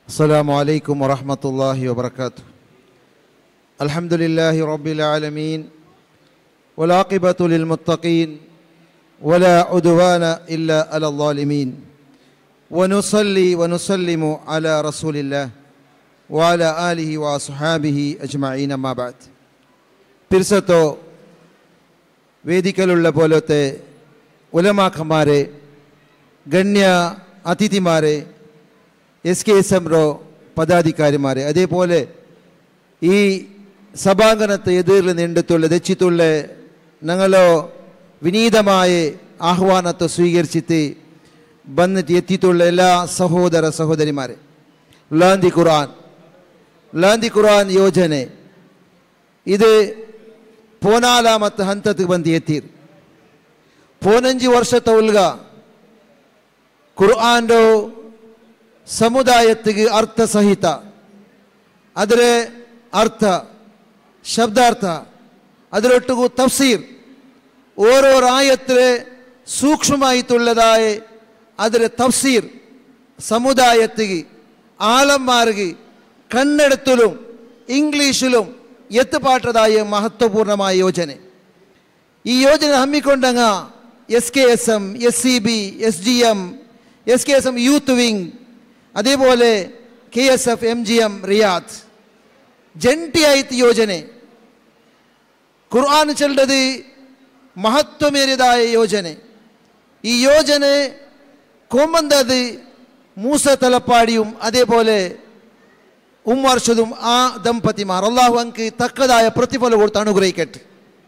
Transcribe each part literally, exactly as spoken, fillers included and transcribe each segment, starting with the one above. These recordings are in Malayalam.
السلام عليكم ورحمة الله وبركاته. الحمد لله رب العالمين والعاقبة للمتقين ولا عدوان إلا على الظالمين ونصلي ونسلم على رسول الله وعلى آله وأصحابه أجمعين ما بعد. പിർസത്തോ വേദിക്കലുള്ള പോലത്തെ ഉലമാക്കന്മാരെ, ഗണ്യ അതിഥിമാരെ, എസ് കെ എസ് എം റോ പദാധികാരിമാരെ, അതേപോലെ ഈ സഭാംഗണത്തെ എതിരിൽ നീണ്ടുത്തുള്ള ദച്ചിത്തുള്ള ഞങ്ങളോ വിനീതമായ ആഹ്വാനത്തെ സ്വീകരിച്ചിട്ട് വന്നിട്ട് എത്തിയിട്ടുള്ള എല്ലാ സഹോദര സഹോദരിമാരെ, ലാന്തി ഖുർആൻ ലാന്തി ഖുർആൻ ಯೋಜನೆ ഇത് ಪೋನಾಲಾಮತ್ತು ಹಂತಕ್ಕೆ ಬಂದು ಎತ್ತೀರಿ. ಪೋನಂಜಿ ವರ್ಷದ ಉಲ್ಗ ഖുർആൻ്റെ ಸಮುದಾಯಕ್ಕೆ ಅರ್ಥ ಸಹಿತ ಅದರ ಅರ್ಥ ಶಬ್ದಾರ್ಥ ಅದರೊಟ್ಟಿಗೂ ತಫ್ಸೀರ್ ഓരോരോ ആയത്തിലെ സൂക്ഷ്മമായിട്ടുള്ളതായ ಅದರ തഫ്സീർ സമുദായത്തിന് ആലന്മാർക്ക് കന്നെടുത്തലും ഇംഗ്ലീഷിലും എത്തുപാട്ടതായ മഹത്വപൂർണമായ ಯೋಜನೆ. ഈ ಯೋಜನೆ ಹಮ್ಮಿಕೊಂಡಂಗ S K S M, S C B, S G M, S K S M youth wing, അതേപോലെ K S F M G M Riyadh ജಂಟಿಯಾಯಿತು ಯೋಜನೆ. ഖുർആൻ ചെല്ലത് മഹത്വമേറിയതായ ಯೋಜನೆ. ഈ ಯೋಜನೆ കൊമ്പന്തത് മൂസ തലപ്പാടിയും അതേപോലെ ഉമ്മർഷദും ആ ദമ്പതിമാർ അള്ളാഹു അങ്ക് തക്കതായ പ്രതിഫലം കൊടുത്ത് അനുഗ്രഹിക്കട്ടെ.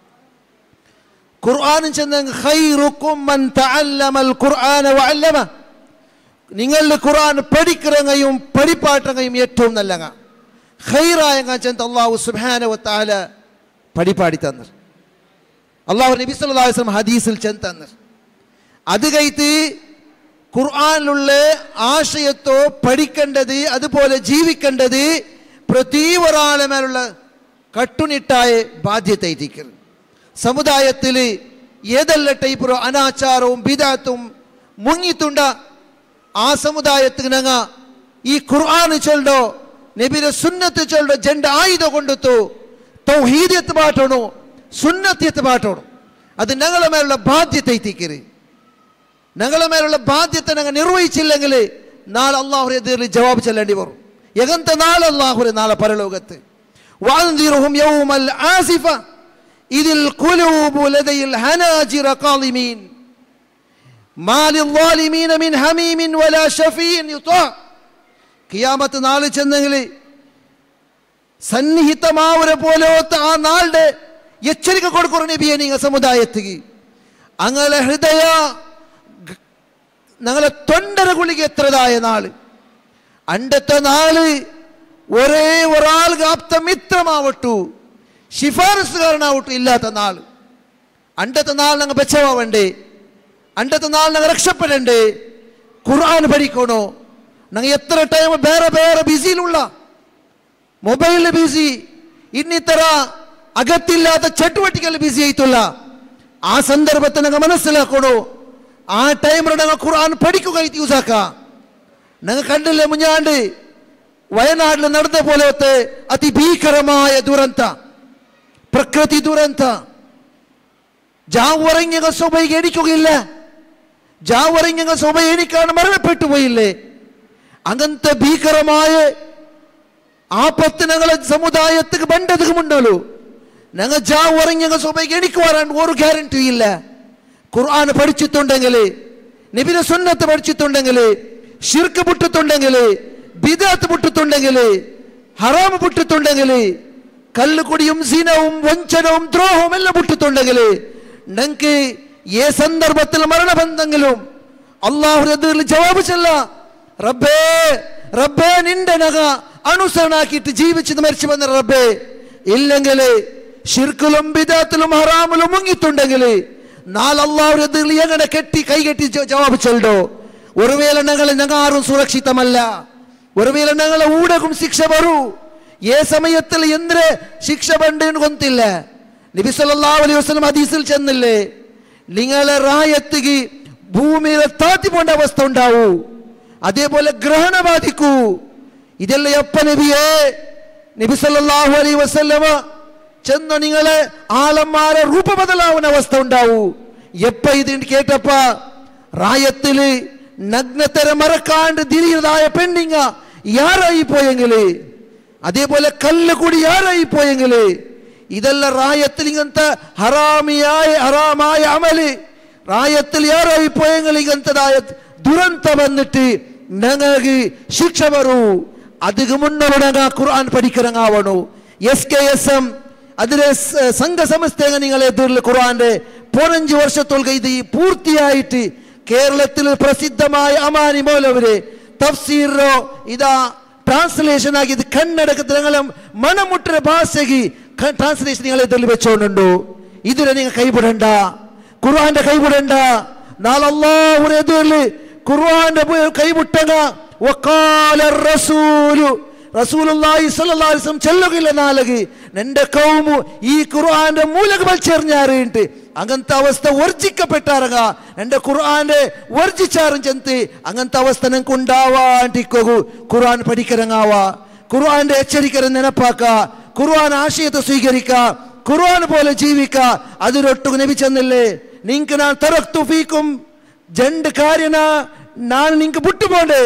ഖുർആൻ ചെന്നെങ്കിൽ ഖൈറുക്കും മൻ തഅല്ലമൽ ഖുർആന വഅല്ലമ, നിങ്ങളുടെ ഖുർആൻ പഠിக்கிறങ്ങയും പഠിപ്പാട്ടങ്ങയും ഏറ്റവും നല്ലങ്ങ ഖൈറായങ്ങ ചെന്ന് അള്ളാഹു സുബ്ഹാനഹു വ തആല പഠിപ്പാടി തന്നു. അള്ളാഹു നബി സല്ലല്ലാഹു അലൈഹി വസല്ലം ഹദീസിൽ ചെന്ന് തന്നു. അത് കഴിത്ത് ഖുർആനിലുള്ള ആശയത്തോ പഠിക്കേണ്ടത് അതുപോലെ ജീവിക്കേണ്ടത് പ്രതി ഒരാളെ മേലുള്ള കട്ടുനിട്ടായ ബാധ്യതയായിരിക്കും. സമുദായത്തിൽ ഏതെല്ലാം ടൈപ്പ് അനാചാരവും ബിദഅത്തും മുങ്ങിത്തുണ്ട ആ സമുദായത്തിന് ഞങ്ങ ഈ ഖുർആൻ ചൊല്ലോ നബിയുടെ സുന്നത്ത് ചൊല്ലോ ജെണ്ട ആയുധ കൊണ്ടുത്തു തൗഹീദ് എത്ത് പാട്ടണോ സുന്നത്ത് എത്ത് പാട്ടണോ. അത് ഞങ്ങളെ മേലുള്ള ബാധ്യത എത്തിക്കരുത്. ഞങ്ങളെ മേലുള്ള ബാധ്യത ഞങ്ങൾ നിർവഹിച്ചില്ലെങ്കിൽ നാളെ അള്ളാഹുരെ എതിരിൽ ജവാബ് ചെല്ലേണ്ടി വരും. എങ്ങനത്തെ നാളെ അള്ളാഹുരെ നാളെ പരലോകത്ത് വഅൻദിറുഹും യൗമൽ ആസിഫ ഇതിൽ ഖുലൂബു ലദയിൽ ഹനാജിറ ഖാളിമീൻ മാ ലിദ്ദാലിമീന മിൻ ഹമീമിൻ വലാ ശഫീൻ യുതാ. ഖിയാമത്ത് നാൾ ചെന്നെങ്കിൽ സന്നിഹിതമാവരെ പോലത്തെ ആ നാളുടെ എച്ചരിക്ക കൊടുക്കുന്ന നബിയെ നിങ്ങൾ സമുദായത്തിന് അങ്ങനെ ഹൃദയ ഞങ്ങളെ തൊണ്ടര ഗുളിക എത്രതായ നാള് അണ്ടത്തെ നാള് ഒരേ ഒരാൾക്ക് ആപ്ത മിത്രമാവട്ടു ശിഫാരസുകാരനാവട്ടു ഇല്ലാത്ത നാള്. അണ്ടത്തെ നാൾ ഞങ്ങൾ ബച്ചവാവണ്ടേ, അണ്ടത്തെ നാൾ ഞങ്ങൾ രക്ഷപ്പെടണ്ടേ. ഖുർആൻ പഠിക്കണോ. ഞങ്ങൾ എത്ര ടൈം ಬೇರೆ ಬೇರೆ ബിസിയിലുള്ള ಮೊಬೈಲ್ ಬಿಸಿ ಇನ್ನಿತರ ಅಗತ್ಯಿಲ್ಲದ ಚಟುವಟಿಕೆಯಲ್ಲಿ ಬಿಸಿ ಆಯ್ತಲ್ಲ. ಆ ಸಂದರ್ಭத்தை ഞങ്ങൾ മനസ്സിലാക്കണോ. ആ ടൈമിൽ ഞങ്ങൾ ഖുർആൻ പഠിക്കുക യൂസാക്ക. ഞങ്ങൾ കണ്ടില്ലേ മുഞ്ഞാണ്ട് വയനാട്ടിൽ നടന്ന പോലത്തെ അതിഭീകരമായ ദുരന്ത, പ്രകൃതി ദുരന്ത. ജാവുറങ്ങിയ സ്വഭയ്ക്ക് എണിക്കുകയില്ല, ജാവുറങ്ങിയ സ്വഭ എണിക്കാണ് മരണപ്പെട്ടു പോയില്ലേ. അങ്ങനത്തെ ഭീകരമായ ആപത്ത് ഞങ്ങളെ സമുദായത്തിന് ബണ്ടതുമുണ്ടല്ലോ. ഞങ്ങൾ ജാവുറങ്ങിയ സ്വഭയ്ക്ക് എണിക്കുവാൻ ഒരു ഗ്യാരണ്ടി ഇല്ല. ഖുർആൻ പഠിച്ചിട്ടുണ്ടെങ്കിൽ, നബിയുടെ സുന്നത്ത് പഠിച്ചിട്ടുണ്ടെങ്കിൽ, ശിർക്ക് പൊട്ടിട്ടുണ്ടെങ്കിൽ, ബിദഅത്ത് പൊട്ടിട്ടുണ്ടെങ്കിൽ, ഹറാം പൊട്ടിട്ടുണ്ടെങ്കിൽ, കല്ലുകുടിയും സിനവും വഞ്ചനവും ദ്രോഹവും എല്ലാം പൊട്ടിട്ടുണ്ടെങ്കിൽ ഞങ്ങൾക്ക് ഏ സന്ദർഭത്തിൽ മരണബന്ധങ്ങളും അള്ളാഹുവിന്റെ എതിരിൽ ജവാബ് ചെല്ല. റബ്ബേ റബ്ബേ നിന്റെ നഗ അനുസരണാക്കിയിട്ട് ജീവിച്ച് മരിച്ചു വന്ന റബ്ബേ. ഇല്ലെങ്കിൽ ശിർക്കിലും ബിദഅത്തിലും ഹറാമിലും മുങ്ങിയിട്ടുണ്ടെങ്കിൽ നാളെ അള്ളാഹുവിന്റെ എതിരിൽ എങ്ങനെ കെട്ടി കൈകെട്ടി ജവാബ് ചെല്ലോ. ഒരുവേള ഞങ്ങളെ ഞങ്ങൾ ആരും സുരക്ഷിതമല്ല. ഒരുവേള ഞങ്ങളെ ഊടകും ശിക്ഷ വരൂ. ഏ സമയത്തിൽ എന്ത് ശിക്ഷ ബണ്ടെന്ന് ಗೊತ್ತಿಲ್ಲ. നബി സല്ലല്ലാഹു അലൈഹി വസല്ലം ഹദീസിൽ ചെന്നില്ലേ, നിങ്ങളെ റായത്തിക്ക് ഭൂമിയിലെ താത്തി പോണ്ട അവസ്ഥ ഉണ്ടാവൂ. അതേപോലെ ഗ്രഹണ ബാധിക്കൂ. ഇതല്ലേ അപ്പ നബിയേ? നബി സല്ലല്ലാഹു അലൈഹി വസല്ലമ ചെന്ന നിങ്ങളെ ആളന്മാരെ രൂപബദലാവുന്ന അവസ്ഥ ഉണ്ടാവൂ. എപ്പ ഇത് കേട്ടപ്പ റായത്തില് നഗ്നത്തര മറക്കാണ്ട് ദിരിയതായ പെണ്ണിങ്ങ യാറായി പോയെങ്കില്, അതേപോലെ കല്ല് കൂടി യാറായി പോയെങ്കില്, ഇതെല്ലാം റായത്തിൽ ഇങ്ങനത്തെ ഹറാമിയായ ഹറാമായ അമല് റായത്തിൽ യാറായി പോയെങ്കിൽ ഇങ്ങനത്തതായ ദുരന്തം വന്നിട്ട് ഞങ്ങൾക്ക് ശിക്ഷ വരൂ. അതിന് മുന്നോടങ്ങ ഖുർആൻ പഠിക്കണങ്ങാവണു. എസ് കെ എസ് എം അതിലെ സംഘസമസ്തേങ്ങ നിങ്ങളെ എതിരിൽ ഖുർആന്റെ പതിനഞ്ച് വർഷത്തോളം ഇത് പൂർത്തിയായിട്ട് കേരളത്തിൽ പ്രസിദ്ധമായ അമാനി മൗലവര് തഫ്സീറോ ഇതാ ട്രാൻസ്ലേഷൻ ആക്കി ഇത് കണ്ണടക്കത്തിൽ ഞങ്ങളെ മണമുട്ട ഭാഷയ്ക്ക് ട്രാൻസ്ലേഷൻ നിങ്ങളെ എതിരിൽ വെച്ചോണ്ടുണ്ടോ? ഇതിനെ നിങ്ങൾ കൈവിടണ്ട, ഖുർആന്റെ കൈവിടണ്ട. നാളെ അല്ലാഹുവിന്റെ എതിരിൽ ഖുർആന്റെ കൈവിട്ടങ്ങ വഖാല റസൂലു റസൂലുള്ളാഹി സ്വല്ലല്ലാഹു അലൈഹി വസല്ലം ചെല്ലുകില്ല നാലകി നിന്റെ കൗമു ഈ ഖുർആന്റെ മൂലക വലിച്ചെറിഞ്ഞാറിട്ട് അങ്ങനത്തെ അവസ്ഥ വർജിക്കപ്പെട്ടാറങ്ങ എന്റെ ഖുർആന്റെ വർജിച്ചാറും ചെന്ത് അങ്ങനത്തെ അവസ്ഥ നിങ്ങൾക്ക് ഉണ്ടാവാണ്ടിക്കൂ. ഖുർആൻ പഠിക്കരങ്ങാവാ, ഖുർആന്റെ എച്ചരിക്കര നെനപ്പാക്ക, ഖുർആൻ ആശയത്തെ സ്വീകരിക്ക, ഖുർആൻ പോലെ ജീവിക്ക. അതിലൊട്ടു നബി ചെന്നില്ലേ നിങ്ങൾക്ക് ഞാൻ തറക്തു ഫീക്കും രണ്ട് കാര്യന ഞാൻ നിങ്ങൾക്ക് വിട്ടുപോണ്ടേ.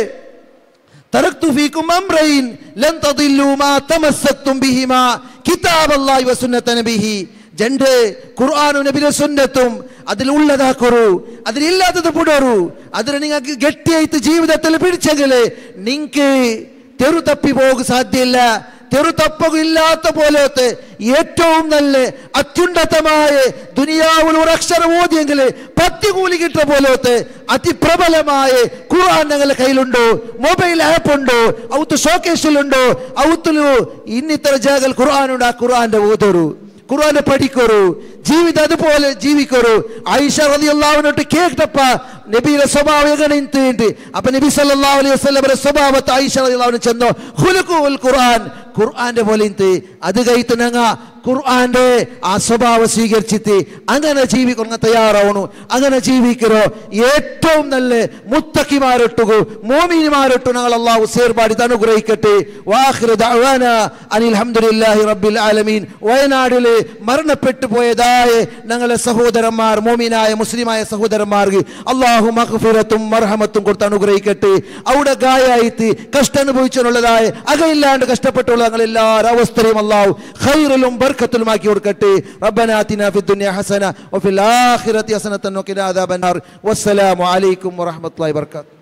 തറക്തു ഫീക്കും അംറൈൻ ലൻ തദില്ലു മാ തമസ്സക്തും ബിഹിമാ കിതാബല്ലാഹി വസുന്നത നബിഹി. രണ്ട് ഖുർആനും നബിയുടെ സുന്നത്തും അതിലുള്ളതാക്കൂ, അതിലില്ലാത്തത് വിടൂ. അതിന് നിങ്ങൾക്ക് ഗട്ടിയായിട്ട് ജീവിതത്തിൽ പിടിച്ചെങ്കില് നിങ്ങൾക്ക് തെരു തപ്പി പോകുക സാധ്യമില്ല. തെരു തപ്പകില്ലാത്ത പോലത്തെ ഏറ്റവും നല്ല അത്യുന്നതമായ ദുനിയാവിൽ ഒരു അക്ഷരം ഓതിയെങ്കിൽ പത്തി കൂലി കിട്ടുന്ന പോലത്തെ അതിപ്രബലമായ ഖുർആൻ ഞങ്ങളുടെ കയ്യിലുണ്ടോ? മൊബൈൽ ആപ്പ് ഉണ്ടോ? ഔത്ത് ഷോക്കേസിലുണ്ടോ? ഔത്തിലു ഇന്നിത്തര ജാഗൽ ഖുർആനുണ്ട്. ആ ഖുർആന്റെ ഓതോരു, ഖുർആനെ പഠിക്കൂ, ജീവിതം അതുപോലെ ജീവിക്കൂ. ആയിഷ റളിയല്ലാഹു അൻഹ കേട്ടപ്പ നബിയുടെ സ്വഭാവം എങ്ങനെയുണ്ട്? അപ്പൊ നബി സല്ലല്ലാഹു അലൈഹി വസല്ലമയുടെ സ്വഭാവത്തെ ആയിഷ റളിയല്ലാഹു അൻഹ ചെന്നോ ഖുലുഖുൽ ഖുർആൻ ഖുർആന്റെ പോലെ അത് കഴിത്ത് ഞങ്ങ ഖുർആന്റെ ആ സ്വഭാവം സ്വീകരിച്ചിട്ട് അങ്ങനെ ജീവിക്കുന്ന തയ്യാറാവണു. അങ്ങനെ ജീവിക്കറോ ഏറ്റവും നല്ല മുത്തഖിമാരൊട്ടുകു മോമിനിമാരൊട്ടു ഞങ്ങൾ അല്ലാഹു സേർപാടി അനുഗ്രഹിക്കട്ടെ. വാഖിറു ദഅവാന അനിൽ ഹംദുലില്ലാഹി റബ്ബിൽ ആലമീൻ. വയനാടിലെ മരണപ്പെട്ടു പോയതായ ഞങ്ങളെ സഹോദരന്മാർ, മോമിനായ മുസ്ലിമായ സഹോദരന്മാർക്ക് അല്ലാഹു മഗ്ഫിറത്തും മർഹമത്തും കൊടുത്ത് അനുഗ്രഹിക്കട്ടെ. അവിടെ ഗായായിട്ട് കഷ്ടം അനുഭവിച്ചുള്ളതായ അകയില്ലാണ്ട് കഷ്ടപ്പെട്ടുള്ള ഞങ്ങൾ എല്ലാ അവസ്ഥയും അല്ലാഹു ഖൈറിലും ബർക്കത്തിലുമാക്കി കൊടുക്കട്ടെ. റബ്ബനാ ആതിനാ ഫിദ്ദുനിയ ഹസന വഫിൽ ആഖിറതി ഹസനതൻ വഖിനാ അദാബന്നാർ. വസ്സലാമു അലൈക്കും വറഹ്മത്തുള്ളാഹി വബറകാതുഹു.